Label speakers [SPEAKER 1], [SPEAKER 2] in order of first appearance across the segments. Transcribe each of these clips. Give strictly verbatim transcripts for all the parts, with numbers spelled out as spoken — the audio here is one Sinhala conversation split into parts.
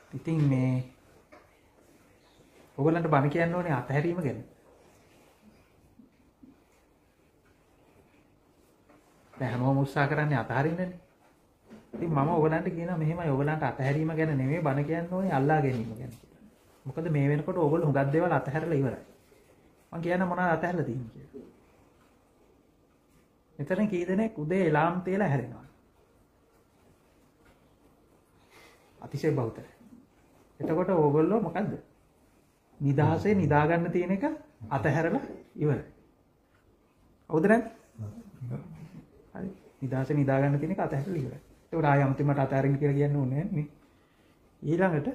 [SPEAKER 1] ඉතින් මේ ඔයගොල්ලන්ට බණ කියන්න ඕනේ අතහැරීම ගැන. දැන් හැමෝම උත්සාහ කරන්නේ අතහරින්නනේ. ඉතින් මම ඔයගොල්ලන්ට කියනවා මෙහෙමයි ඔයගොල්ලන්ට අතහැරීම ගැන නෙමෙයි බණ කියන්න ඕනේ අල්ලා ගැනීම ගැන. මොකද මේ වෙනකොට ඔයගොල්ලෝ හුඟක් දේවල් අතහැරලා ඉවරයි. මම කියන මොනවද අතහැරලා තියෙන්නේ කියලා. මෙතන කී දෙනෙක් උදේ එලාම් තියලා හැරෙනවා. අතිශය බහුතරයි. එතකොට ඕගොල්ලෝ මොකද්ද? නිදහසේ නිදා ගන්න තියෙන එක අතහැරලා ඉවරයි. හවුද නැද්ද? හරි. නිදහසේ නිදා ගන්න තියෙන එක අතහැරලා ඉවරයි. ඒකට ආයෙ අන්තිමට අතහැරින්න කියලා කියන්න ඕනේ නෑ නේ. ඊළඟට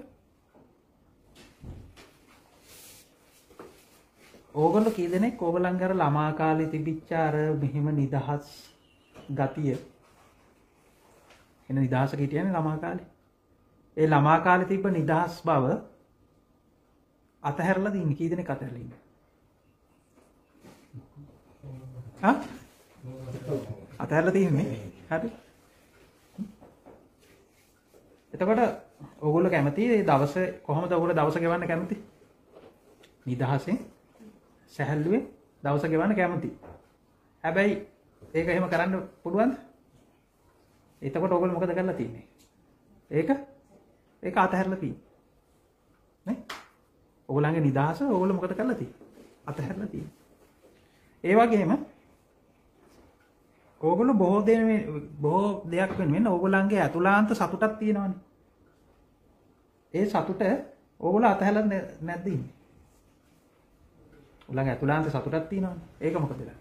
[SPEAKER 1] ඕගොල්ලෝ කී දෙනෙක් ඕගොල්ලන්ගේ අර ළමා කාලේ තිබිච්ච අර මෙහෙම නිදහස් ගතිය එන නිදහස හිටියනේ ළමා කාලේ. ඒ ළමා කාලේ තිබ්බ නිදහස් බව අතහැරලා දින්නේ කී දෙනෙක් අතහැරලා ඉන්නේ? හා? අතහැරලා තින්නේ. හරි. එතකොට ඕගොල්ලෝ කැමති මේ දවසේ කොහොමද ඕගොල්ලෝ දවස ගෙවන්න කැමති? නිදහසෙන් සැහැල්ලුවේ දවස ගෙවන්න කැමති. හැබැයි ඒක එහෙම කරන්න පුළුවන්ද? එතකොට ඕගොල්ලෝ මොකද කරලා තියෙන්නේ? ඒක ඒක අතහැරලා තියෙන්නේ. නේ? ඕගොල්ලන්ගේ නිදහස ඕගොල්ලෝ මොකද කරලා තියෙන්නේ? අතහැරලා තියෙන්නේ. ඒ වගේම ඕගොල්ලෝ බොහෝ දෙන බොහෝ දෙයක් වෙනුවෙන් ඕගොල්ලන්ගේ අතුලාන්ත සතුටක් තියෙනවනේ. ඒ සතුට ඕගොල්ලෝ අතහැරලා නැද්ද ඉන්නේ? ඕගොල්ලන්ගේ අතුලාන්ත සතුටක් තියෙනවනේ. ඒක මොකද වෙලා?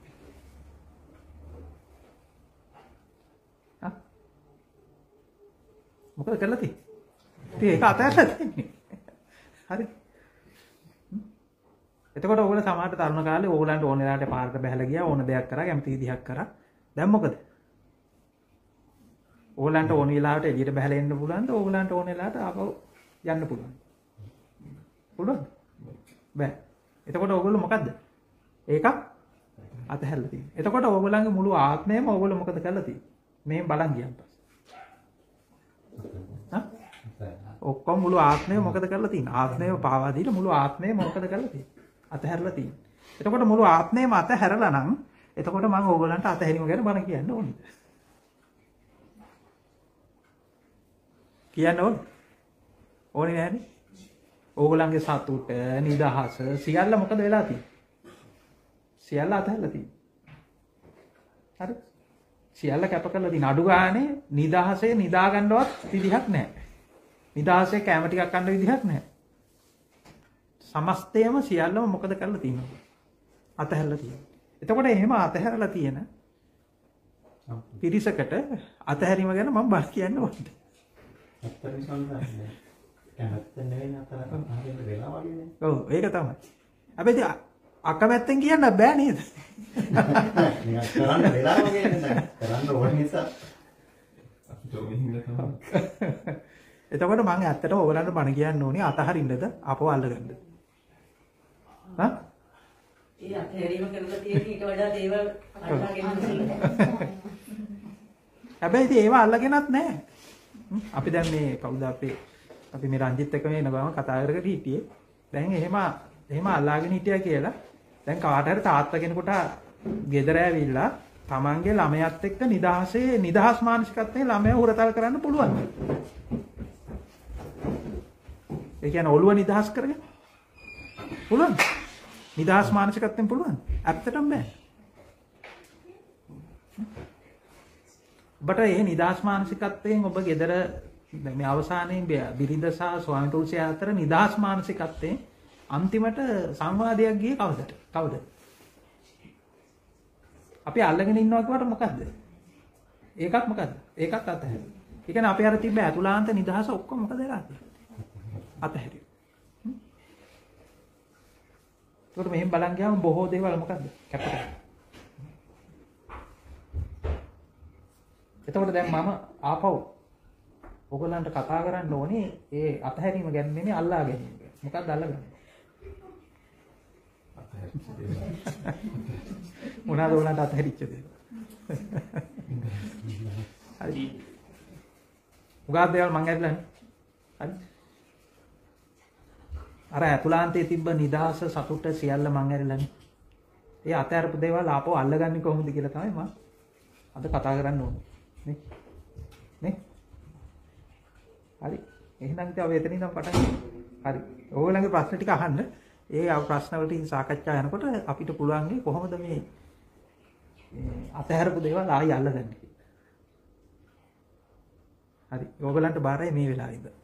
[SPEAKER 1] හා? මොකද කරලා තියෙන්නේ? ඉතින් ඒක අතහැරලා තියෙන්නේ. හරි. එතකොට ඕගොල්ලෝ සමහරට තරුණ කාලේ ඕගොල්ලන්ට ඕන වෙලාවට පාරට බහැලා ගියා ඕන දෙයක් කරා කැමති විදිහක් කරා. දැන් මොකද? ඕගොල්ලන්ට ඕන වෙලාවට එළියට බහැලා එන්න පුළුවන්ද? ඕගොල්ලන්ට ඕන වෙලාවට ආපහු යන්න පුළුවන්. පුළුවන්ද? බෑ. එතකොට ඕගොල්ලෝ මොකද්ද? ඒක අතහැරලා තියෙන්නේ. එතකොට ඕගොල්ලන්ගේ මුළු ආත්මයම ඕගොල්ලෝ මොකද කරලා තියෙන්නේ? මෙහෙන් බලන් ගියන් පස්සේ. හා? ඔක්කොම මුළු ආත්මය මොකද කරලා තියෙන්නේ? ආත්මයම පාවා දීලා මුළු ආත්මයම මොකද කරලා තියෙන්නේ? අතහැරලා තියෙන්නේ. එතකොට මුළු ආත්මයම අතහැරලා නම් එතකොට මම ඕගොල්ලන්ට අතහැරීම ගැන බණ කියන්න ඕනේද? කියන්න ඕනේ? ඕනේ නෑනේ. ඕගොල්ලන්ගේ සතුට, නිදහස සියල්ල මොකද වෙලා තියෙන්නේ? සියල්ල අතහැරලා තියෙන්නේ. හරි? සියල්ල කැප කරලා තියෙන අඩු ගානේ නිදහසේ නිදා ගන්නවත් විදිහක් නැහැ. නිදහසේ කැම ටිකක් ගන්න විදිහක් නැහැ. සමස්තයම සියල්ලම මොකද කරලා තියෙන්නේ? අතහැරලා තියෙන්නේ. එතකොට එහෙම අතහැරලා තියෙන පිරිසකට අතහැරීම ගැන මම බස් කියන්න ඕනේ.
[SPEAKER 2] අත්තරි සංසාරනේ. කැමැත්ත නෙවෙයි අතහැරලා හරියට වෙලා වගේනේ.
[SPEAKER 1] ඔව් ඒක තමයි. හැබැයි අකමැත්තෙන් කියන්න බෑ නේද?
[SPEAKER 2] නිකන් කරන්න වෙලා වගේ නේද? කරන්න ඕන නිසා
[SPEAKER 1] එතකොට මම ඇත්තටම ඔයගලන්ට බණ කියන්න ඕනේ අතහරින්නද අපව අල්ලගන්නද? හා?
[SPEAKER 3] ඒ අතහැරීම කරලා තියෙන ඊට වඩා දේවල් අල්ලගෙන
[SPEAKER 1] හැබැයි ඉතින් ඒව අල්ලගෙනත් නැහැ. අපි දැන් මේ කවුද අපේ අපි මේ රංජිත් එක්ක මේ නගම කතා කරගෙන හිටියේ. දැන් එහෙම එහෙම අල්ලාගෙන හිටියා කියලා දැන් කාට හරි තාත්තා කෙනෙකුට ගෙදර ඇවිල්ලා තමන්ගේ ළමයාත් එක්ක නිදහසේ නිදහස් මානසිකත්වයෙන් ළමයා හුරතල් කරන්න පුළුවන්. ඒ කියන්නේ ඔළුව නිදහස් කරගෙන පුළුවන්. නිදහස් මානසිකත්වයෙන් පුළුවන්. ඇත්තටම බෑ. ඔබට මේ නිදහස් මානසිකත්වයෙන් ඔබ ගෙදර මේ අවසානයේ බිරිඳ සහ ස්වාමි පුරුෂය අතර නිදහස් මානසිකත්වයෙන් අන්තිමට සංවාදයක් ගියේ කවදද? කවුද? අපි අල්ලගෙන ඉන්නවා කියවට මොකද්ද? ඒකත් මොකද්ද? ඒකත් අතහැර. ඒ කියන්නේ අපි අර තිබ්බ අතුලාන්ත නිදහස ඔක්කොම මොකද වෙලා තියෙන්නේ? අතහැරියෝ. ඒකට මෙහෙම බලන් ගියාම බොහෝ දේවල් මොකද්ද? කැපකට. එතකොට දැන් මම ආපහු ඔයගොල්ලන්ට කතා කරන්න ඕනේ ඒ අතහැරීම ගැන නෙමෙයි අල්ලා ගැනීම ගැන. මොකක්ද අල්ලගන්නේ? මොනවාද ඔයගොල්ලන්ට අතහැරිච්ච දේ? හරි. උගා දේවල් මං ඇදලානේ. හරි. අර ඇතුළාන්තයේ තිබ්බ නිදහස සතුට සියල්ල මං ඇරිලානේ. ඒ අතහැරපු දේවල් ආපහු අල්ලගන්නේ කොහොමද කියලා තමයි මම අද කතා කරන්න ඕනේ. නේ? නේ? හරි. එහෙනම් ඉතින් අපි එතනින් ඉඳන් පටන් ගමු. හරි. ඕගොල්ලන්ගේ ප්‍රශ්න ටික අහන්න. ඒ ප්‍රශ්න වලට සාකච්ඡා යනකොට අපිට පුළුවන් ගේ කොහොමද මේ අතහැරපු දේවල් ආයි අල්ලගන්නේ කියලා. හරි. ඕගොල්ලන්ට බාරයි මේ වෙලාවේ ඉඳන්.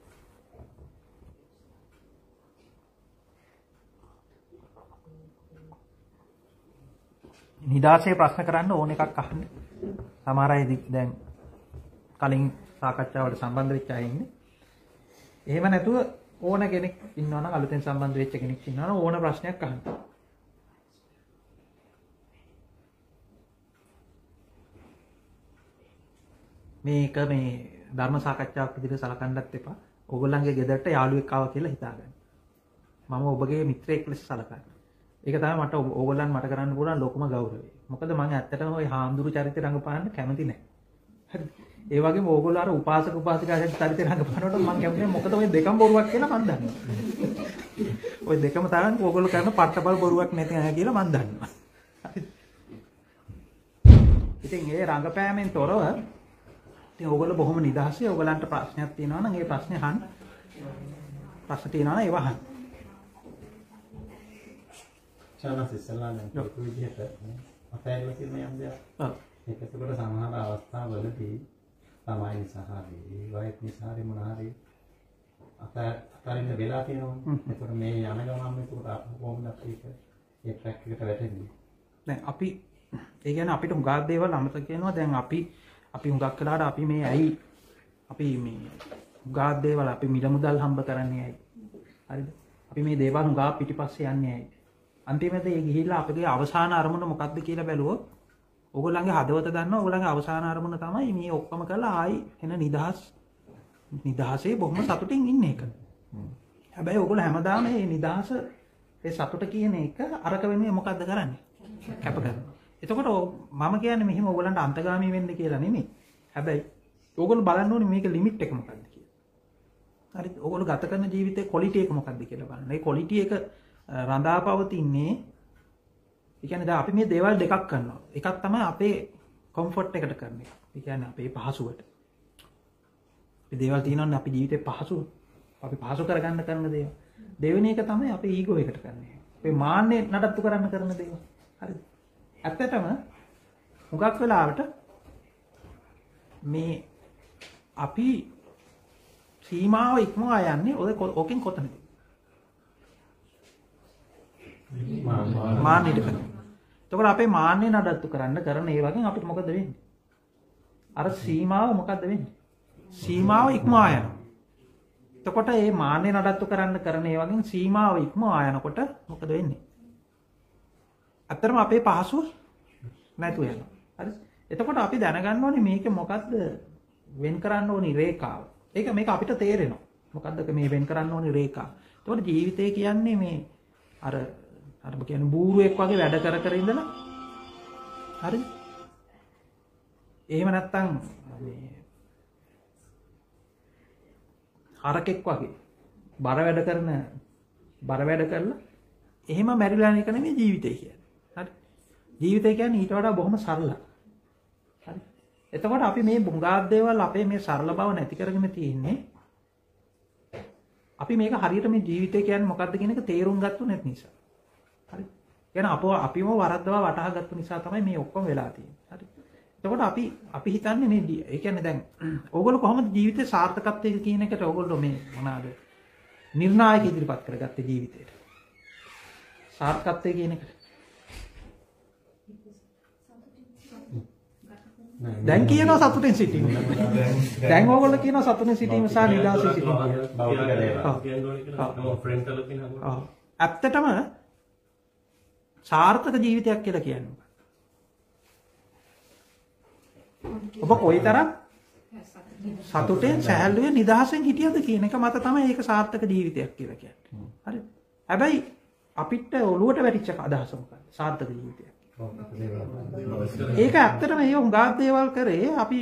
[SPEAKER 1] නිදාසේ ප්‍රශ්න කරන්න ඕන එකක් අහන්න. සමහර අය දැන් කලින් සාකච්ඡාවට සම්බන්ධ වෙච්ච අය ඉන්නේ. එහෙම නැතුව ඕන කෙනෙක් ඉන්නවා නම් අලුතෙන් සම්බන්ධ වෙච්ච කෙනෙක් ඉන්නවා නම් ඕන ප්‍රශ්නයක් අහන්න. මේක මේ ධර්ම සාකච්ඡාවක් විදිහට සලකන්නත් එපා. ඕගොල්ලන්ගේ ගෙදරට යාළුවෙක් ආවා කියලා හිතාගන්න. මම ඔබගේ මිත්‍රයෙක් ලෙස සලකන්නේ. ඒක තමයි මට ඕගොල්ලන් මට කරන්න පුළුවන් ලොකුම ගෞරවය. මොකද මම ඇත්තටම ওই හාමුදුරු චරිතය රඟපාන්න කැමති නැහැ. හරිද? ඒ වගේම ඕගොල්ලෝ අර උපාසක උපාසිකා චරිතය රඟපානකොට මම කැමති නැහැ. මොකද ওই දෙකම බොරුවක් කියලා මම දන්නවා. ওই දෙකම තමයි ඕගොල්ලෝ කරන පට්ටපල් බොරුවක් නැති නැහැ කියලා මම දන්නවා. හරිද? ඉතින් ඒ රඟපෑමෙන් තොරව ඉතින් ඕගොල්ලෝ බොහොම නිදහසේ ඕගොල්ලන්ට ප්‍රශ්නයක් තියෙනවා නම් ඒ ප්‍රශ්නේ අහන්න. ප්‍රශ්න තියෙනවා නම් ඒව අහන්න.
[SPEAKER 2] චානස් ඉස්සලා නම් ඒක විදිහට අතහැරලා තියෙන යම් දෙයක්. ඔව්. ඒකකට සමහර අවස්ථාවලදී තමයි නිසා හරි වයිත් නිසා හරි මොන හරි අතරින් වෙලා තියෙනවා. ඒකට මේ යන ගමන් මේකට කොහොමද අපි ඒ ට්‍රැක් එකට වැටෙන්නේ?
[SPEAKER 1] දැන් අපි ඒ කියන්නේ අපිට හුඟක් දේවල් අමතක වෙනවා. දැන් අපි අපි හුඟක් වෙලාවට අපි මේ ඇයි අපි මේ හුඟක් දේවල් අපි මිල මුදල් හම්බ කරන්නේ ඇයි? හරිද? අපි මේ දේවල් හුඟක් පිටිපස්සේ යන්නේ ඇයි? අන්තිමට ඒ ගිහිල්ලා අපගේ අවසාන අරමුණ මොකක්ද කියලා බැලුවොත් ඕගොල්ලන්ගේ හදවත දන්නවා ඕගොල්ලන්ගේ අවසාන අරමුණ තමයි මේ ඔක්කොම කරලා ආයි එන නිදහස් නිදහසේ බොහොම සතුටින් ඉන්න එක. හැබැයි ඕගොල්ලෝ හැමදාම මේ නිදහස ඒ සතුට කියන එක අරක වෙන්නේ මොකද්ද කරන්නේ? කැප කරනවා. එතකොට මම කියන්නේ මෙහිම ඕගොල්ලන්ට අන්තගාමී වෙන්න කියලා නෙමෙයි. හැබැයි ඕගොල්ලෝ බලන්න ඕනේ මේක ලිමිට් එක මොකක්ද කියලා. හරිද? ඕගොල්ලෝ ගත කරන ජීවිතේ ක්වොලිටි එක මොකක්ද කියලා බලන්න. ඒ ක්වොලිටි එක රඳාපවතින්නේ ඒ කියන්නේ දැන් අපි මේ දේවල් දෙකක් කරනවා. එකක් තමයි අපේ කම්ෆර්ට් එකට කරන එක. ඒ කියන්නේ අපේ පහසුවට. මේ දේවල් තියෙනවනේ අපි ජීවිතේ පහසු අපි පහසු කරගන්න කරන දේවල්. දෙවෙනි එක තමයි අපේ ඊගෝ එකට කරන්නේ. අපේ මාන්නේ නඩත්තු කරන්න කරන දේවල්. හරිද? ඇත්තටම හුඟක් වෙලාවට මේ අපි සීමාව ඉක්මවා යන්නේ ඔය ඕකෙන් කොතනද? මාන්නයට කරනවා. එතකොට අපේ මාන්නේ නඩත්තු කරන්න කරන ඒ වගේ අපිට මොකද වෙන්නේ? අර සීමාව මොකද්ද වෙන්නේ? සීමාව ඉක්මවා යනවා. එතකොට මේ මාන්නේ නඩත්තු කරන්න කරන ඒ වගේ සීමාව ඉක්මවා යනකොට මොකද වෙන්නේ? අත්‍තරම අපේ පහසුව නැතු වෙනවා. හරි? එතකොට අපි දැනගන්න ඕනේ මේක මොකද්ද වෙන් කරන්න ඕනි රේඛාව. ඒක මේක අපිට තේරෙනවා. මොකද්ද මේ වෙන් කරන්න ඕනි රේඛාව. එතකොට ජීවිතය කියන්නේ මේ අර අර කියන්නේ බූරුවෙක් වගේ වැඩ කර කර ඉඳලා හරිද? එහෙම නැත්තම් මේ හරකෙක් වගේ බර වැඩ කරන බර වැඩ කරලා එහෙම මැරිලා යන එක නෙමෙයි ජීවිතය කියන්නේ. හරි? ජීවිතය කියන්නේ ඊට වඩා බොහොම සරලයි. හරි? එතකොට අපි මේ බුංගාත් දේවල් අපේ මේ සරල බව නැති කරගෙන තියෙන්නේ අපි මේක හරියට මේ ජීවිතය කියන්නේ මොකක්ද කියන එක තේරුම් ගත්තු නැති නිසා. හරි. يعني අපව අපිම වරද්දවා වටහා ගත්තු නිසා තමයි මේ ඔක්කොම වෙලා තියෙන්නේ. හරි. එතකොට අපි අපි හිතන්නේ මේ ඒ කියන්නේ දැන් ඕගොල්ලෝ කොහොමද ජීවිතේ සාර්ථකත්වයේ කියන එකට ඕගොල්ලෝ මේ මොනවාද නිර්ණායක ඉදිරිපත් කරගත්තේ ජීවිතේට? සාර්ථකත්වයේ කියන එකට. දැන් කියනවා සතුටින් සිටීම. දැන් ඕගොල්ලෝ කියනවා සතුටින් සිටීම සහ නිදහසේ සිටීම. ඇත්තටම සාර්ථක ජීවිතයක් කියලා කියන්නේ. ඔබ කොයිතරම් සතුටෙන් සැහැල්ලුවේ නිදහසෙන් හිටියද කියන එක මත තමයි ඒක සාර්ථක ජීවිතයක් කියලා කියන්නේ. හරි. හැබැයි අපිට ඔළුවට වැටිච්ච අදහස මොකක්ද? සාර්ථක ජීවිතයක්. ඒක ඇත්තටම ඒ හුඟක් දේවල් කරේ අපි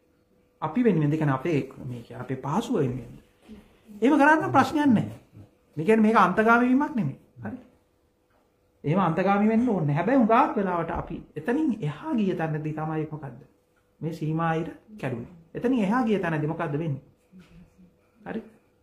[SPEAKER 1] අපි වෙනුවෙන් දෙකන අපේ මේ අපේ පහසුව වෙනුවෙන්. එහෙම කරන්න ප්‍රශ්නයක් නැහැ. මේ කියන්නේ මේක අන්තගාමී වීමක් නෙමෙයි. හරි. එහෙම අන්තගාමී වෙන්න ඕනේ. හැබැයි උගාක් වෙලාවට අපි එතනින් එහා ගිය තැනදී තමයි මොකද්ද? මේ සීමා අයිර කැඩුනේ. එතනින් එහා ගිය තැනදී මොකද්ද වෙන්නේ? හරි.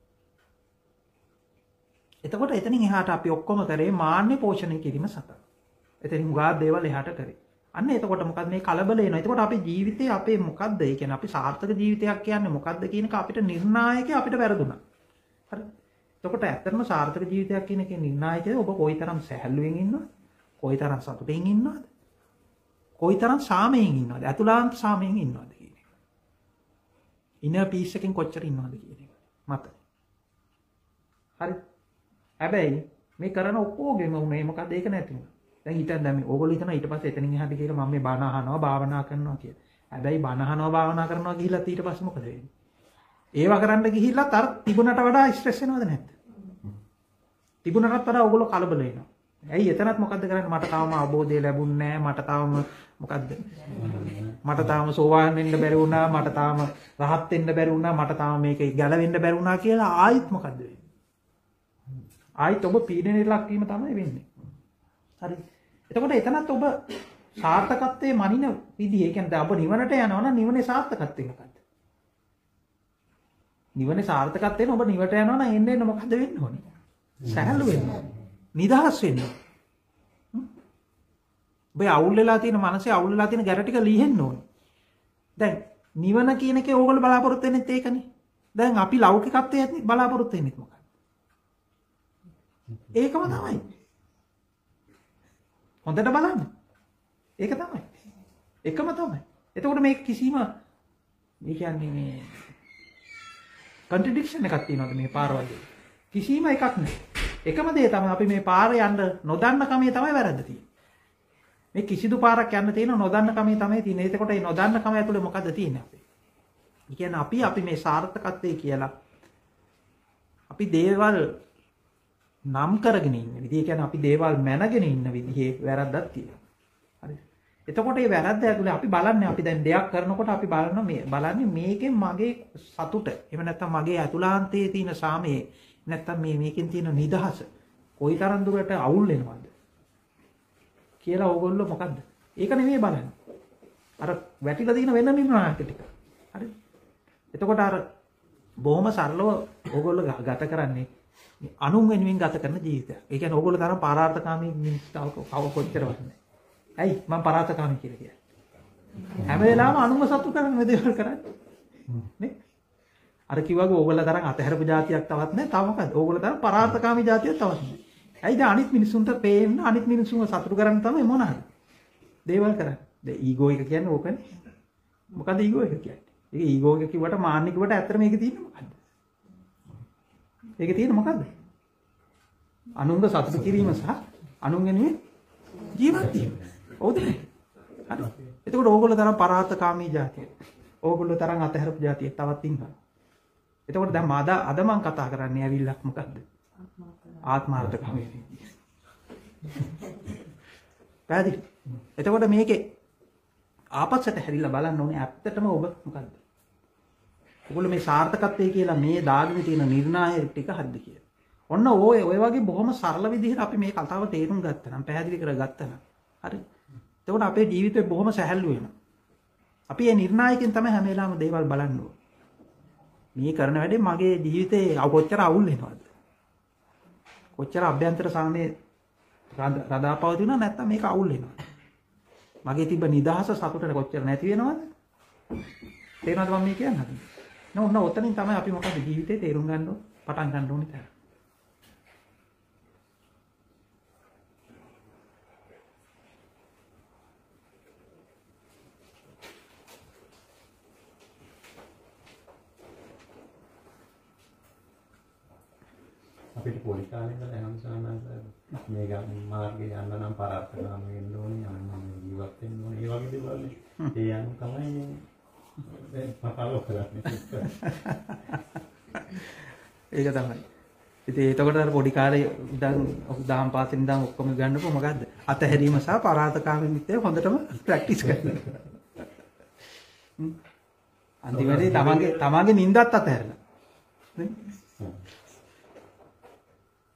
[SPEAKER 1] එතකොට එතනින් එහාට අපි ඔක්කොම කරේ මාන්නේ පෝෂණය කිරීම සඳහා. එතනින් උගාක් දේවල් එහාට කරේ. අන්න එතකොට මොකද්ද මේ කලබල එනවා. එතකොට අපේ ජීවිතේ අපේ මොකද්ද? ඒ කියන්නේ අපි සාර්ථක ජීවිතයක් කියන්නේ මොකද්ද කියන එක අපිට නිර්ණායකය අපිට වැරදුනා. හරි. එතකොට ඇත්තටම සාර්ථක ජීවිතයක් කියන එකේ නිර්ණායකය ඔබ කොයිතරම් සැහැල්ලුවෙන් ඉන්නවද? කොයිතරම් සතුටින් ඉන්නවද? කොයිතරම් සාමයෙන් ඉන්නවද? අතුලාන්ත සාමයෙන් ඉන්නවද කියන එක. ඉනර් පීස් එකෙන් කොච්චර ඉන්නවද කියන එක. මත. හරි. හැබැයි මේ කරන ඔක්කොගෙම උනේ මොකද ඒක නැති වුණා. දැන් හිතන්න දැන් මේ ඕගොල්ලෝ හිතනවා ඊට පස්සේ එතනින් එහාට කියලා මම මේ බණ අහනවා භාවනා කරනවා කියලා. හැබැයි බණ අහනවා භාවනා කරනවා ගිහිල්ලා ඊට පස්සේ මොකද වෙන්නේ? ඒවා කරන්න ගිහිල්ලා තර තිබුණට වඩා ස්ට්‍රෙස් වෙනවද නැද්ද? තිබුණටත් වඩා ඕගොල්ලෝ කලබල වෙනවා. ඇයි එතනත් මොකද්ද කරන්නේ? මට තාම අවබෝධය ලැබුණේ නැහැ. මට තාම මොකද්ද? මට තාම සෝවාන් වෙන්න බැරි වුණා. මට තාම රහත් වෙන්න බැරි වුණා. මට තාම මේක ගැලවෙන්න බැරි වුණා කියලා ආයිත් මොකද්ද වෙන්නේ? ආයිත් ඔබ පීඩනයට ලක් වීම තමයි වෙන්නේ. හරි. එතකොට එතනත් ඔබ සාර්ථකත්වයේ මනින විදිහ, ඒ කියන්නේ ඔබ නිවනට යනවා නම් නිවනේ සාර්ථකත්වය මොකද්ද? නිවනේ සාර්ථකත්වයෙන් ඔබ නිවට යනවා නම් එන්න එන්න මොකද්ද වෙන්න ඕනේ? සැහැල්ලු වෙන්න ඕනේ. නිදහස් වෙන්න ඕනේ. ඔබ අවුල් වෙලා තියෙන මනසේ අවුල් වෙලා තියෙන ගැට ටික ලිහෙන්න ඕනේ. දැන් නිවන කියන එකේ ඕගොල්ලෝ බලාපොරොත්තු වෙන්නේත් ඒකනේ. දැන් අපි ලෞකිකත්වයේ බලාපොරොත්තු වෙන්නේත් මොකක්ද? ඒකම තමයි. හොඳට බලන්න. ඒක තමයි. එකම තමයි. එතකොට මේක කිසිම මේ කියන්නේ මේ contradiction එකක් තියෙනවද මේ පාරවල් දෙක? කිසිම එකක් නැහැ. එකම දේ තමයි අපි මේ පාරේ යන්න නොදන්න කමේ තමයි වැරද්ද තියෙන්නේ. මේ කිසිදු පාරක් යන්න තියෙන නොදන්න කමේ තමයි තියෙන්නේ. එතකොට මේ නොදන්න කම ඇතුලේ මොකද්ද තියෙන්නේ අපේ? ඒ කියන්නේ අපි අපි මේ සාර්ථකත්වයේ කියලා අපි දේවල් නම් කරගෙන ඉන්න විදිහ, ඒ කියන්නේ අපි දේවල් මැනගෙන ඉන්න විදිහේ වැරද්දක් තියෙනවා. හරිද? එතකොට මේ වැරද්ද ඇතුලේ අපි බලන්නේ අපි දැන් දෙයක් කරනකොට අපි බලන මේ බලන්නේ මේකෙන් මගේ සතුට, එහෙම නැත්නම් මගේ අතුලාන්තයේ තියෙන සාමයේ, නැත්නම් මේ මේකෙන් තියෙන නිදහස කොයිතරම් දුරට අවුල් වෙනවද කියලා ඕගොල්ලෝ මොකද්ද? ඒක නෙමෙයි බලන්නේ. අර වැටිලා තියෙන වෙන නිර්ණායක ටික. හරිද? එතකොට අර බොහොම සරලව ඕගොල්ලෝ ගත කරන්නේ අනුන් වෙනුවෙන් ගත කරන ජීවිතයක්. ඒ කියන්නේ ඕගොල්ලෝ තරම් පරාර්ථකාමී මිනිස්සුතාව කව කොච්චරවත් නැහැ. ඇයි මම පරාර්ථකාමී කියලා කියන්නේ? හැම වෙලාවෙම අනුන්ව සතුටු කරන දේවල් කරන්නේ. නේ? අර කිව්වගේ ඕගොල්ලෝ තරම් අතහැරපු જાතියක් තවත් නැහැ. තව මොකද? ඕගොල්ලෝ තරම් පරාර්ථකාමී જાතියක් තවත් නැහැ. ඇයිද අනිත් මිනිසුන්ට පේන්න අනිත් මිනිසුන්ව සතුටු කරන්න තමයි මොනවාද? දේවල් කරන්නේ. දැන් ඊගෝ එක කියන්නේ ඕකනේ. මොකද ඊගෝ එක කියන්නේ? ඒක ඊගෝ එක කිව්වට මාන්න කිව්වට ඇත්තට මේකේ තියෙන්නේ මොකද්ද? ඒකේ තියෙන්නේ මොකද්ද? අනුන්ව සතුටු කිරීම සහ අනුන් වෙනුවෙන් ජීවත් වීම. හොඳ නේ. හරි. එතකොට ඕගොල්ලෝ තරම් පරාර්ථකාමී જાතිය. ඕගොල්ලෝ තරම් අතහැරපු જાතිය තවත් ඉන්නවා. එතකොට දැන් අද අද මම කතා කරන්නේ ඇවිල්ලා මොකද්ද? ආත්මාර්ථකාමී. පැහැදිලි. එතකොට මේකේ ආපස්සට හැරිලා බලන්න ඕනේ ඇත්තටම ඔබ මොකද්ද? ඔයගොල්ලෝ මේ සාර්ථකත්වයේ කියලා මේ දාගෙන තියෙන නිර්ණායක ටික හරිද කියලා. ඔන්න ඔය ඔය වගේ බොහොම සරල විදිහට අපි මේ කතාව තේරුම් ගත්තා නම් පැහැදිලි කරගත්තා නම් හරි. එතකොට අපේ ජීවිතේ බොහොම සැහැල්ලු වෙනවා. අපි මේ නිර්ණායකෙන් තමයි හැම වෙලාවෙම දේවල් බලන්න ඕනේ. මේ කරන වැඩේ මගේ ජීවිතේ කොච්චර අවුල් වෙනවද? කොච්චර අභ්‍යන්තර සාමයේ රඳාපවතිනවා නැත්නම් මේක අවුල් වෙනවා. මගේ තිබ්බ නිදහස සතුටට කොච්චර නැති වෙනවද? තේරෙනවද මම මේ කියන්නේ හරිද? නෝ නෝ ඔතනින් තමයි අපි මොකද ජීවිතේ තේරුම් ගන්න ඕන පටන් ගන්න ඕනේ තැන.
[SPEAKER 2] අපිට පොඩි කාලේ ඉඳලා යන සානන්ද මේ මාර්ගේ යන්න නම් පරාර්ථකාමී වෙන්න ඕනේ, යන්න ජීවත් වෙන්න ඕනේ. ඒ වගේ දේවල් නේ. ඒ යන තමයි දැන් පටලව කරන්නේ.
[SPEAKER 1] ඒක තමයි. ඉතින් එතකොට අර පොඩි කාලේ ඉඳන් දහම් පාසලෙන් ඉඳන් ඔක්කොම ගන්නකො මොකද්ද? අතහැරීම සහ පරාර්ථකාමීත්වය හොඳටම ප්‍රැක්ටිස් කරන්න. අන්තිමේදී තමන්ගේ තමන්ගේ නිින්දත් අතහැරලා. නේ?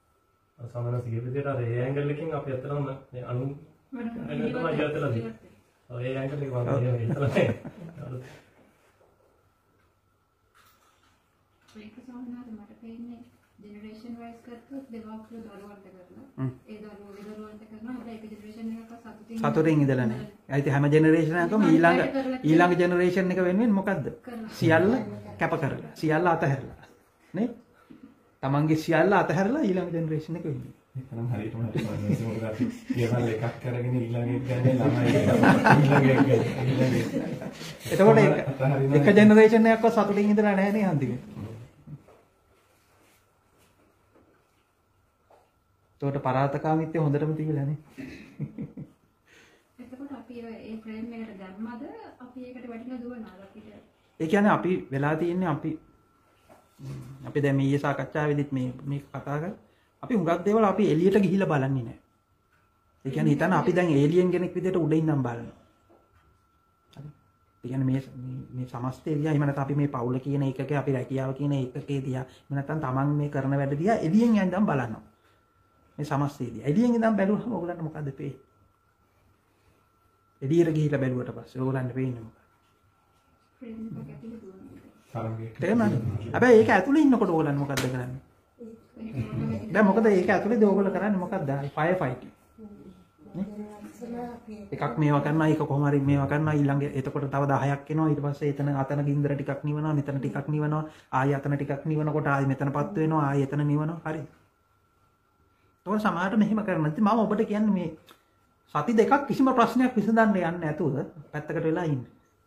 [SPEAKER 2] සමන සිය විදියට අර ඒ ඇන්ගල් එකකින් අපි අතරම මේ අණු ඇන්ගල් තමයි ඉවතලා තියෙන්නේ. ඔය ඒ ඇන්ගල් එක වගේ එහෙම ඉතලා නැහැ.
[SPEAKER 4] ඒක සමහරවිට මට පේන්නේ ජෙනරේෂන් වයිස් කරද්දී දෙවක් දරුවන්ට කරනවා. ඒ දරුවෝ දරුවන්ට කරනවා. හැබැයි ඒක ජෙනරේෂන් එකක සතුටින්
[SPEAKER 1] සතුටින් ඉඳලා නැහැ. ඒ ඉතින් හැම ජෙනරේෂන් එකකම ඊළඟ ඊළඟ ජෙනරේෂන් එක වෙනුවෙන් මොකද්ද? සියල්ල කැප කරලා, සියල්ල අතහැරලා. නේ? තමන්ගේ සියල්ල අතහැරලා ඊළඟ ජෙනරේෂන් එක වෙන්නේ.
[SPEAKER 2] ඒකනම් හරියටම හරි මොකද කියවල එකක් කරගෙන ඊළඟ එක ගන්නේ ළමයි ඊළඟ එක ඊළඟ
[SPEAKER 1] එතකොට එක එක ජෙනරේෂන් එකක්ව සතුටින් ඉඳලා නැහැ නේ හන්දිගේ. එතකොට පරාතකාමීත්වය හොඳටම තියලා නේ.
[SPEAKER 4] එතකොට අපි ඒ ෆ්‍රේම් එකට දැම්මද අපි ඒකට වැටිලා දුවනවා අපිට.
[SPEAKER 1] ඒ කියන්නේ අපි වෙලා තියෙන්නේ අපි අපි දැන් මේ සාකච්ඡාවේදීත් මේ මේක කතා කරා. අපි හුඟක් දේවල් අපි එළියට ගිහිල්ලා බලන්නේ නැහැ. ඒ කියන්නේ හිතන්න අපි දැන් ඒලියන් කෙනෙක් විදිහට උඩ ඉඳන් බලනවා. හරි. ඒ කියන්නේ මේ මේ සමස්තය දිහා එහෙම නැත්නම් අපි මේ පවුල කියන එකකේ අපි රැකියාව කියන එකකේ දිහා එහෙම නැත්නම් Taman මේ කරන වැඩ දිහා එළියෙන් ඉඳන් බලනවා. මේ සමස්තය දිහා. එළියෙන් ඉඳන් බැලුවම ඔයගලන්ට මොකද්ද පේන්නේ? එළියට ගිහිල්ලා බැලුවට පස්සේ ඔයගලන්ට පේන්නේ මොකක්ද?
[SPEAKER 4] ෆ්‍රේම් එක ඇතුලේ දුවනවා.
[SPEAKER 1] තේරුණාද? හැබැයි ඒක ඇතුලේ ඉන්නකොට ඕගොල්ලන් මොකද්ද කරන්නේ? දැන් මොකද ඒක ඇතුලේදී ඕගොල්ලෝ කරන්නේ මොකද්ද? Fire fighting. එකක් මේවා කරනවා, ඒක කොහොම හරි මේවා කරනවා, ඊළඟ එතකොට තව දහයක් එනවා, ඊට පස්සේ එතන අතන ගින්දර ටිකක් නිවනවා, මෙතන ටිකක් නිවනවා, ආයෙ අතන ටිකක් නිවනකොට ආයෙ මෙතනපත් වෙනවා, ආයෙ එතන නිවනවා. හරිද? ඒතකොට සමහරට මෙහෙම කරනවා. ඉතින් මම ඔබට කියන්නේ මේ සති දෙකක් කිසිම ප්‍රශ්නයක් විසඳන්න යන්නේ නැතුව පැත්තකට වෙලා ඉන්න.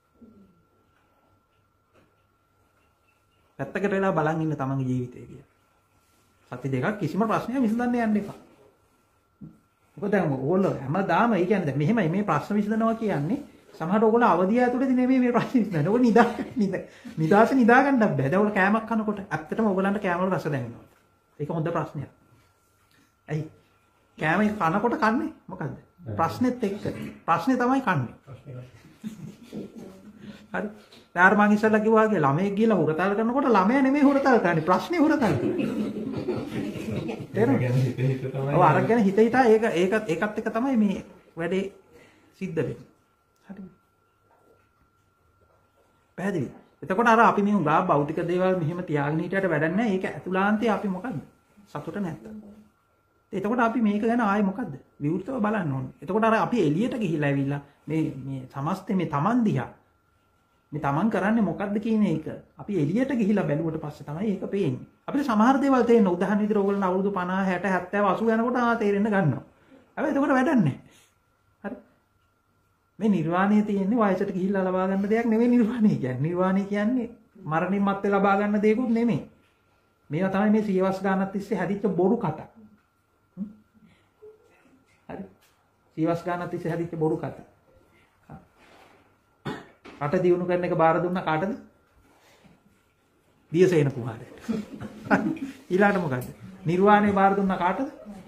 [SPEAKER 1] පැත්තකට වෙලා බලන් ඉන්න තමන්ගේ ජීවිතය කියලා. සති දෙකක් කිසිම ප්‍රශ්නයක් විසඳන්න යන්න එපා. මොකද දැන් ඕගොල්ලෝ හැමදාම ඒ කියන්නේ දැන් මෙහෙමයි මේ ප්‍රශ්න විසඳනවා කියන්නේ සමහර ඕගොල්ලෝ අවදිය ඇතුළේදී නෙමෙයි මේ ප්‍රශ්න විසඳන්නේ. ඕගොල්ලෝ නිදා නිදාස නිදා ගන්නත් බෑ. දැන් ඕගොල්ලෝ කෑමක් කනකොට ඇත්තටම ඕගොල්ලන්ට කෑම වල රස දැනෙනවා. ඒක හොඳ ප්‍රශ්නයක්. ඇයි? කෑම කනකොට කන්නේ මොකද්ද? ප්‍රශ්නෙත් එක්ක. ප්‍රශ්නේ තමයි කන්නේ. හරි. ඊට මං ඉස්සෙල්ලා කිව්වා වගේ ළමයෙක් ගිහලා හුරතල් කරනකොට ළමයා නෙමෙයි හුරතල් කරන්නේ ප්‍රශ්නේ හුරතල් කරන්නේ. තේරුණාද?
[SPEAKER 2] හිත හිත තමයි.
[SPEAKER 1] ඔව් අරගෙන හිත හිතා ඒක ඒක ඒකත් එක තමයි මේ වැඩේ සිද්ධ වෙන්නේ. හරි. පැහැදිලි. එතකොට අර අපි මේ උගා භෞතික දේවල් මෙහෙම තියාගෙන හිටියට වැඩක් නැහැ. ඒක ඇතුළාන්තයේ අපි මොකද්ද? සතුට නැත්තම්. එතකොට අපි මේක ගැන ආයේ මොකද්ද? විවෘතව බලන්න ඕනේ. එතකොට අර අපි එළියට ගිහිල්ලා ඇවිල්ලා මේ මේ සමස්තේ මේ Taman දිහා මේ Taman කරන්නේ මොකද්ද කියන එක අපි එළියට ගිහිලා බැලුවට පස්සේ තමයි ඒක පේන්නේ. අපිට සමහර දේවල් තේරෙන උදාහරණ විදිහට ඕගොල්ලෝ අවුරුදු පනහ හැට හැත්තෑ අසූ යනකොට ආ තේරෙන්න ගන්නවා. හැබැයි එතකොට වැඩක් නැහැ. හරි. මේ නිර්වාණය තියෙන්නේ වයසට ගිහිල්ලා ලබා ගන්න දෙයක් නෙවෙයි නිර්වාණය කියන්නේ. නිර්වාණය කියන්නේ මරණින් මත්තේ ලබා ගන්න දෙයක්ුත් නෙමෙයි. මේවා තමයි මේ සියවස් ගානක් තිස්සේ හැදිච්ච බොරු කතා. හරි. සියවස් ගානක් තිස්සේ හැදිච්ච බොරු කතා. රට දියුණු කරන එක බාර දුන්නා කාටද? දියසේන කුමාරයට. ඊළාට මොකද්ද? නිර්වාණය බාර දුන්නා කාටද?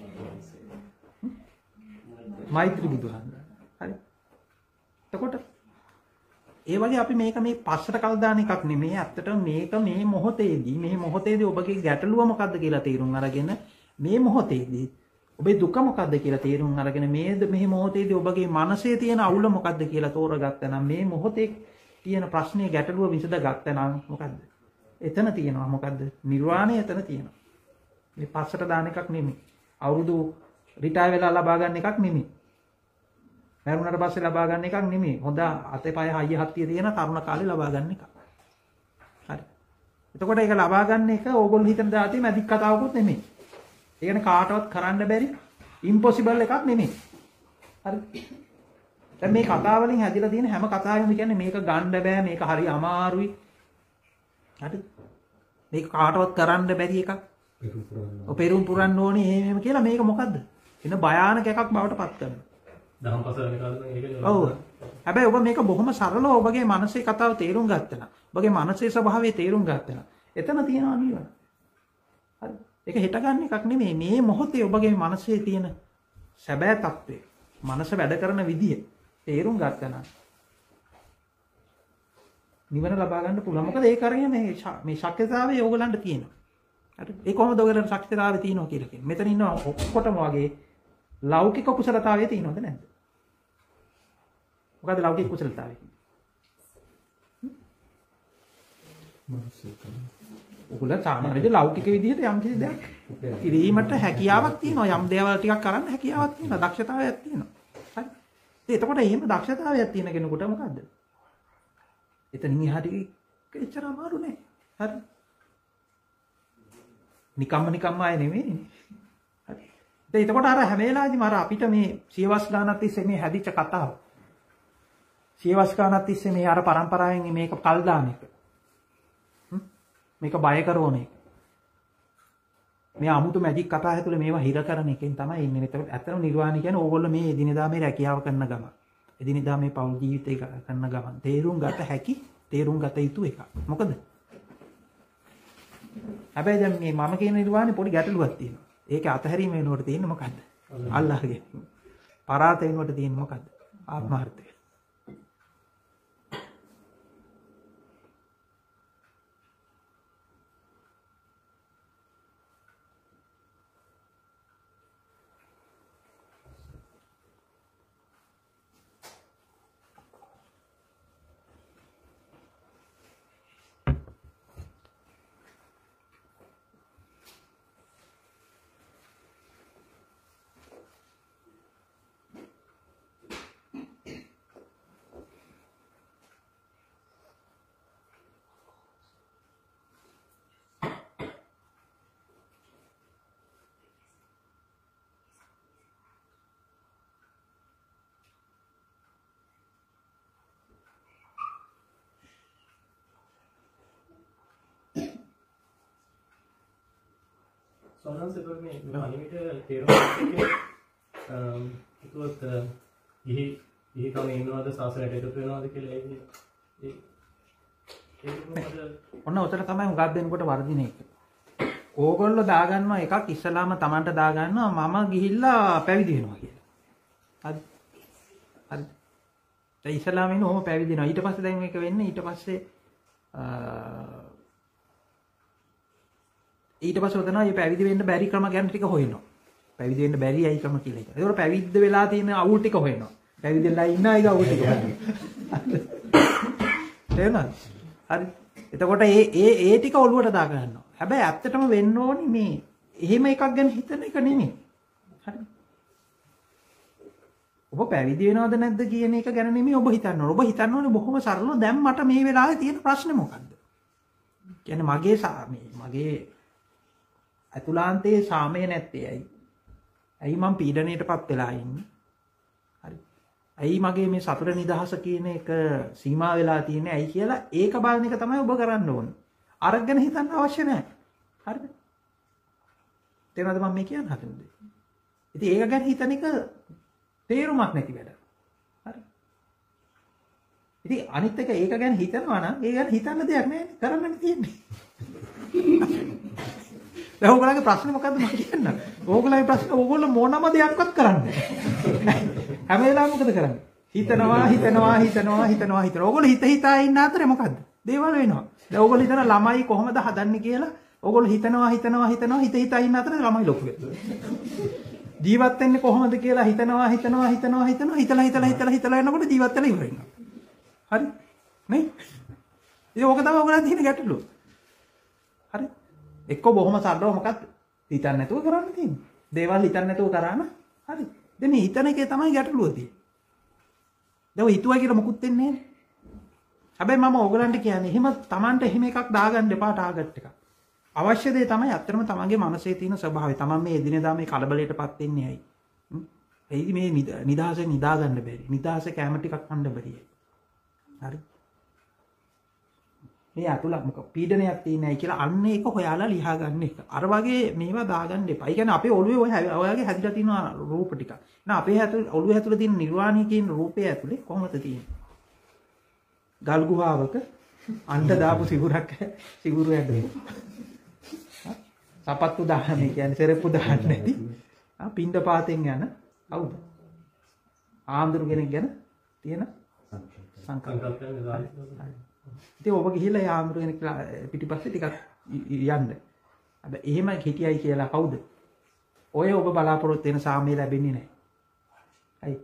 [SPEAKER 1] මෛත්‍රී බුදුහාමුදුරන්. හරි. එතකොට ඒ වගේ අපි මේක මේ පස්සට කල් දාන එකක් නෙමෙයි. ඇත්තටම මේක මේ මොහොතේදී මේ මොහොතේදී ඔබගේ ගැටලුව මොකද්ද කියලා තීරුම් අරගෙන මේ මොහොතේදී ඔබේ දුක මොකද්ද කියලා තේරුම් අරගෙන මේ මේ මොහොතේදී ඔබගේ මනසේ තියෙන අවුල මොකද්ද කියලා තෝරගත්තා නම් මේ මොහොතේ තියෙන ප්‍රශ්නේ ගැටලුව විසඳගත්තා නම් මොකද්ද? එතන තියෙනවා මොකද්ද? නිර්වාණය එතන තියෙනවා. මේ පස්සට දාන එකක් නෙමෙයි. අවුරුදු රිටයර් වෙලා ලබා ගන්න එකක් නෙමෙයි. මරුණාට පස්සේ ලබා ගන්න එකක් නෙමෙයි. හොඳ අතේ පය හයිය හත්තිය තියෙන තරුණ කාලේ ලබා ගන්න එකක්. හරි. එතකොට ඒක ලබා ගන්න එක ඕගොල්ලෝ හිතන දාතේ මැදික් කතාවකුත් නෙමෙයි. ඒ කියන්නේ කාටවත් කරන්න බැරි ඉම්පොසිබල් එකක් නෙමෙයි. හරි. දැන් මේ කතාව වලින් හැදිලා තියෙන හැම කතාවෙම කියන්නේ මේක ගන්න බෑ මේක හරි අමාරුයි. හරි. මේක කාටවත් කරන්න බැරි එකක්. ඔය පෙරුම් පුරන්න ඕනේ එහෙම කියලා මේක මොකද්ද? එන භයානක එකක් බවට පත් කරනවා.
[SPEAKER 2] දහම් පසලන කාලේ මේක
[SPEAKER 1] ඔව්. හැබැයි ඔබ මේක බොහොම සරලව ඔබගේ මනසේ කතාව තේරුම් ගත්තා නම් ඔබගේ මනසේ ස්වභාවය තේරුම් ගත්තා නම් එතන තියෙනවා නිවන. හරි. ඒක හිත ගන්න එකක් නෙමෙයි මේ මොහොතේ ඔබගේ මනසේ තියෙන සැබෑ తත්වය. මනස වැඩ කරන විදිය තේරුම් ගත්තා නම් නිවන ලබා ගන්න පුළුවන්. මොකද ඒක අරගෙන මේ මේ ශක්්‍යතාවය ඕගලන්ට තියෙනවා. හරි. ඒ කොහොමද ඔයගලට ශක්තිතාවය තියෙනවා කියලා කියන්නේ. මෙතන ඉන්න ඔක්කොටම වගේ ලෞකික කුසලතාවය තියෙනවද නැද්ද? මොකද්ද ලෞකික කුසලතාවය? ඔයගොල්ලෝ සාමාන්‍යයෙන් ලෞකික විදිහට යම් කිසි දෙයක් කිරීමට හැකියාවක් තියෙනවා. යම් දේවල් ටිකක් කරන්න හැකියාවක් තියෙනවා. දක්ෂතාවයක් තියෙනවා. හරි. ඉතින් එතකොට එහෙම දක්ෂතාවයක් තියෙන කෙනෙකුට මොකද්ද? එතනින් එහාට එච්චර අමාරු නෑ. හරි. නිකම්ම නිකම්ම ආයේ නෙමෙයි. හරි. දැන් එතකොට අර හැම වෙලාවෙදිම අර අපිට මේ සියවස් ගානක් තිස්සේ මේ හැදිච්ච කතාව. සියවස් ගානක් තිස්සේ මේ අර පරම්පරාවෙන් මේක කල් දාන එක. මේක බය කරන එක. මේ අමුතු මැජික් කතා ඇතුලේ මේවා හිර කරන එකෙන් තමයි ඉන්නේ. එතකොට ඇත්තම නිර්වාණය කියන්නේ ඕගොල්ලෝ මේ එදිනෙදා මේ රැකියාව කරන ගමන්. එදිනෙදා මේ පෞල් ජීවිතය කරන ගමන්. තේරුම් ගත හැකි, තේරුම් ගත යුතු එකක්. මොකද? හැබැයි දැන් මේ මම කියන නිර්වාණය පොඩි ගැටලුවක් තියෙනවා. ඒක අතහැරීම වෙනකොට තියෙන්නේ මොකද්ද? අල්ලාහ ගැනීම. පරාත වෙනකොට තියෙන්නේ මොකද්ද? ආත්මාර්ථය.
[SPEAKER 2] සෝනන්ස් එපා මේ අනිමිට තේරුම් ගන්න ඒකත් ගිහි ගිහි කම ඉන්නවද සාසනයට එකතු වෙනවද කියලා ඒ ඒක
[SPEAKER 1] ඔන්න උතර තමයි උගත් දෙනකොට වර්ධින එක. ඕගොල්ලෝ දාගන්නවා එකක් ඉස්සලාම Tamanට දාගන්නවා මම ගිහිල්ලා පැවිදි වෙනවා කියලා. හරි. හරි. ඒ ඉස්සලාමින් ඔහොම පැවිදි වෙනවා. ඊට පස්සේ දැන් මේක වෙන්නේ ඊට පස්සේ ඊට පස්සේ උතන මේ පැවිදි වෙන්න බැරි ක්‍රම ගැන ටික හොයනවා. පැවිදි වෙන්න බැරි අයි ක්‍රම කියලා එක. ඒකෝර පැවිද්ද වෙලා තියෙන අවුල් ටික හොයනවා. පැවිදිලා ඉන්න අය අවුල් ටික හොයනවා. තේරුණාද? හරි. එතකොට ඒ ඒ ඒ ටික ඔළුවට දා ගන්නවා. හැබැයි ඇත්තටම වෙන්න ඕනි මේ එහෙම එකක් ගැන හිතන එක නෙමෙයි. හරි. ඔබ පැවිදි වෙනවද නැද්ද කියන එක ගැන නෙමෙයි ඔබ හිතන්න ඕනේ. ඔබ හිතන්න ඕනේ බොහොම සරලව දැන් මට මේ වෙලාවේ තියෙන ප්‍රශ්නේ මොකද්ද? කියන්නේ මගේ මගේ අතුලාන්තයේ සාමය නැත්තේ ඇයි? ඇයි මම පීඩණයටපත් වෙලා ඉන්නේ? හරි. ඇයි මගේ මේ සතුට නිදහස කියන එක සීමා වෙලා තියෙන්නේ? ඇයි කියලා ඒක බලන එක තමයි ඔබ කරන්න ඕනේ. අරක් ගැන හිතන්න අවශ්‍ය නැහැ. හරිද? තේරුණාද මම මේ කියන්න හදන්නේ? ඉතින් ඒක ගැන හිතන එක තේරුමක් නැති වැඩ. හරි. ඉතින් අනිත් එක ඒක ගැන හිතනවා නම් ඒ ගැන හිතන්න දෙයක් නැහැ. කරන්නනේ තියෙන්නේ. දැන් ඕගොල්ලන්ගේ ප්‍රශ්නේ මොකද්ද මම කියන්න. ඕගොල්ලන්ගේ ප්‍රශ්නේ ඕගොල්ලෝ මොනම දෙයක්වත් කරන්නේ නැහැ. හැම වෙලාවෙම මොකද කරන්නේ? හිතනවා හිතනවා හිතනවා හිතනවා හිතනවා. ඕගොල්ලෝ හිත හිතා ඉන්න අතරේ මොකද්ද? දේවල් වෙනවා. දැන් ඕගොල්ලෝ හිතන ළමයි කොහොමද හදන්නේ කියලා ඕගොල්ලෝ හිතනවා හිතනවා හිතනවා හිත හිතා ඉන්න අතරේ ළමයි ලොකු වෙනවා. ජීවත් වෙන්නේ කොහොමද කියලා හිතනවා හිතනවා හිතනවා හිතනවා හිතලා හිතලා හිතලා හිතලා යනකොට ජීවත් වෙලා ඉවර වෙනවා. හරි? නේ? ඉතින් ඕක තමයි ඕගොල්ලන් තියෙන ගැටලුව. හරි? එක්ක බොහොම සරලව මොකක්ද? හිතන්න නැතුව කරන්න තියෙන්නේ. දේවල් හිතන්න නැතුව කරාම හරි. දැන් මේ හිතන එකේ තමයි ගැටලුව තියෙන්නේ. දැන් ඔය හිතුවා කියලා මොකුත් වෙන්නේ නැහැ. හැබැයි මම ඕගලන්ට කියන්නේ එහෙම Tamanට එහෙම එකක් දාගන්න එපා ටාගට් එකක්. අවශ්‍ය දේ තමයි අත්‍තරම තමන්ගේ මනසේ තියෙන ස්වභාවය. තමන් මේ එදිනෙදා මේ කලබලයටපත් වෙන්නේ ඇයි? එයි මේ නිදහසෙන් නිදා ගන්න බැරි. නිදහසේ කැම ටිකක් කන්න බැරි. හරි. මේ අතුල මොක පීඩනයක් තියෙනයි කියලා අන්න ඒක හොයාලා ලියා ගන්න එක. අර වගේ මේවා දාගන්න එපා. ඒ කියන්නේ අපේ ඔළුවේ ඔය ඔයගේ හැදිලා තියෙන රූප ටික. නෑ අපේ ඇතුලේ ඔළුවේ ඇතුලේ තියෙන නිර්වාණය කියන රූපය ඇතුලේ කොහොමද තියෙන්නේ? ගල් ගුහාවක අන්ට දාපු සිවුරක් සිවුරු ඇඳලා. සපත්තු දාන්නේ කියන්නේ සෙරප්පු දාන්නේ නැති. ආ පින්ඩ පාතෙන් යන කවුද? ආන්දරු කෙනෙක් ගැන තියෙන සංකල්ප. ඉතින් ඔබ ගිහිල්ලා ඒ ආන්දරු කෙනෙක් පිටිපස්සේ ටිකක් යන්න. අද එහෙම හිටියයි කියලා කවුද? ඔය ඔබ බලාපොරොත්තු වෙන සාමය ලැබෙන්නේ නැහැ. හයි.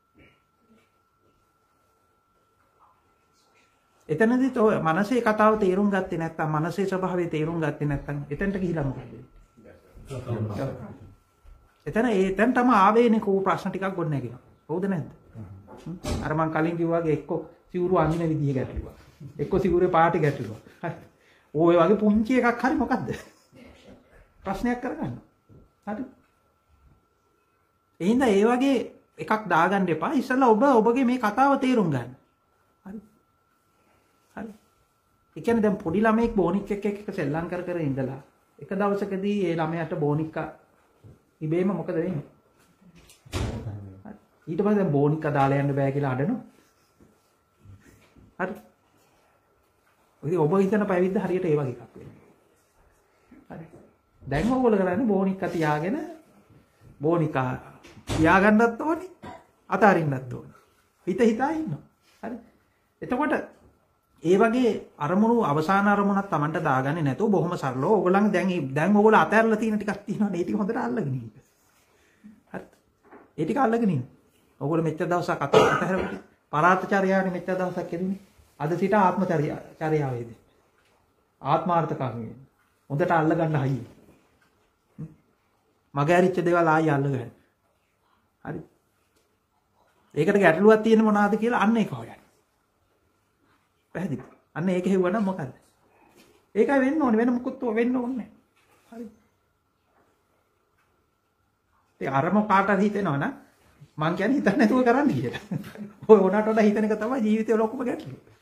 [SPEAKER 1] එතනදිත් ඔය මනසේ කතාව තේරුම් ගත්තේ නැත්නම් මනසේ ස්වභාවය තේරුම් ගත්තේ නැත්නම් එතනට ගිහිලා මොකද වෙන්නේ? එතන එතන තම ආවේනික වූ ප්‍රශ්න ටිකක් ගොඩ නැගෙනවා. හවුද නැද්ද? අර මං කලින් කිව්වා වගේ එක්ක සිවුරු අඳින විදිය ගැටලුවා. එක්ක සිවුරේ පාටි ගැටලුවා. හරි. ඔය වගේ පුංචි එකක් හරි මොකද්ද? ප්‍රශ්නයක් කරගන්න. හරි. එහෙනම් ඒ වගේ එකක් දාගන්න එපා. ඉස්සෙල්ලා ඔබ ඔබගේ මේ කතාව තේරුම් ගන්න. හරි. හරි. ඒ කියන්නේ දැන් පොඩි ළමෙක් බෝනික් එක්ක එක සෙල්ලම් කර කර ඉඳලා එක දවසකදී ඒ ළමයාට බෝනික්කා ඉබේම මොකද වෙන්නේ? ඊට පස්සේ දැන් බෝනික්කා දාලා යන්න බෑ කියලා අඬනවා. හරි. ඔය ඔබ හිතන පැවිද්ද හරියට ඒ වගේ එකක් වෙනවා. හරි. දැන් ඕගොල්ලෝ කරන්නේ බෝනික්කා තියාගෙන බෝනික්කා තියාගන්නත් ඕනේ අතාරින්නත් ඕනේ. හිත හිතා ඉන්නවා. හරි. එතකොට ඒ වගේ අරමුණු අවසාන අරමුණක් Tamanට දාගන්නේ නැතුව බොහොම සරලව ඕගොල්ලන් දැන් දැන් ඕගොල්ලෝ අතහැරලා තියෙන ටිකක් තියෙනවනේ ඒ ටික හොඳට අල්ලගෙන ඉන්න. හරි. ඒ ටික අල්ලගෙන ඉන්න. ඕගොල්ලෝ මෙච්චර දවසක් අතහැරලා පරාර්ථචර්යාවනේ මෙච්චර දවසක් කෙරුනේ. අද සිට ආත්මචර්යාවේදී. ආත්මාර්ථකාමී. හොඳට අල්ල ගන්න හයිය. මගේ ඇරිච්ච දේවල් ආයෙ අල්ල ගන්න. හරි. ඒකට ගැටලුවක් තියෙන මොනවාද කියලා අන්න ඒක හොයන්න. පැහැදිලි. අන්න ඒක හෙව්වනම් මොකද්ද? ඒකයි වෙන්න ඕනේ වෙන මොකුත් වෙන්න ඕනේ නැහැ. හරි. ඒ අරම කාටද හිතෙනවනම් මං කියන්නේ හිතන්න නැතුව කරන්න කියලා. ඔය ඕනට වඩා හිතන එක තමයි ජීවිතේ ලොකුම ගැටලුව.